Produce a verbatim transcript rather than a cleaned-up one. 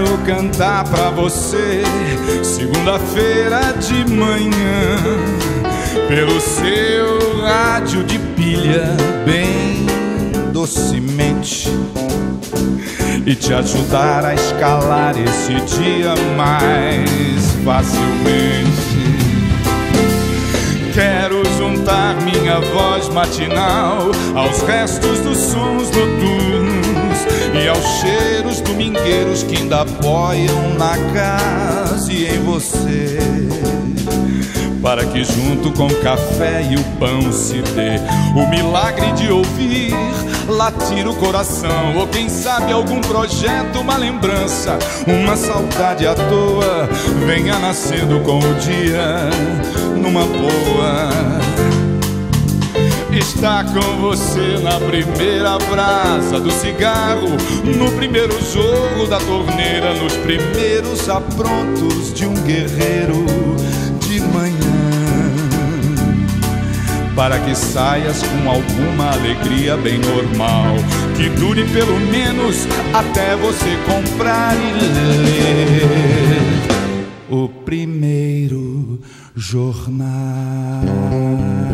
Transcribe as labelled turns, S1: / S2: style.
S1: quero cantar pra você segunda-feira de manhã, pelo seu rádio de pilha, bem docemente, e te ajudar a escalar esse dia mais facilmente. Quero juntar minha voz matinal aos restos dos sons noturnos e aos cheiros domingueiros que ainda apoiam na casa e em você, para que junto com o café e o pão se dê o milagre de ouvir latir o coração, ou quem sabe algum projeto, uma lembrança, uma saudade à toa venha nascendo com o dia numa boa. Estar com você na primeira brasa do cigarro, no primeiro jogo da torneira, nos primeiros aprontos de um guerreiro de manhã, para que saias com alguma alegria bem normal, que dure pelo menos até você comprar e ler o primeiro jornal.